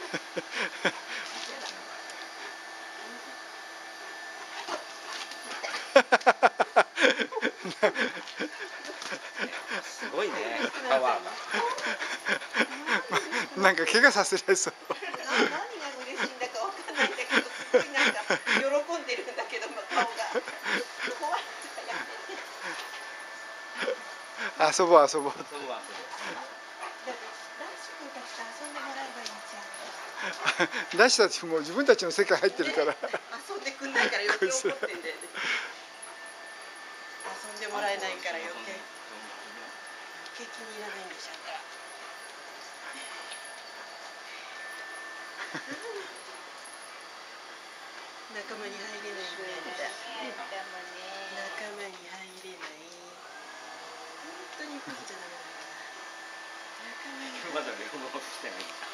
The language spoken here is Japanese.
すごいね、パワーが。 なんか怪我させられそう。 何が嬉しいんだかわかんないんだけど、すごいなんか喜んでるんだけど、顔が怖いからやめて。 遊ぼう遊ぼう。 だって男子君たちと遊んでもらえばいいじゃん。 男子たちも自分たちの世界入ってるから。 遊んでくんないから余計怒ってんだよね。遊んでもらえないから余計気に入らないんでしょうから。仲間に入れないんだ。仲間に入れない。本当にこっちゃダメだから。仲間に。 まだ両方してない。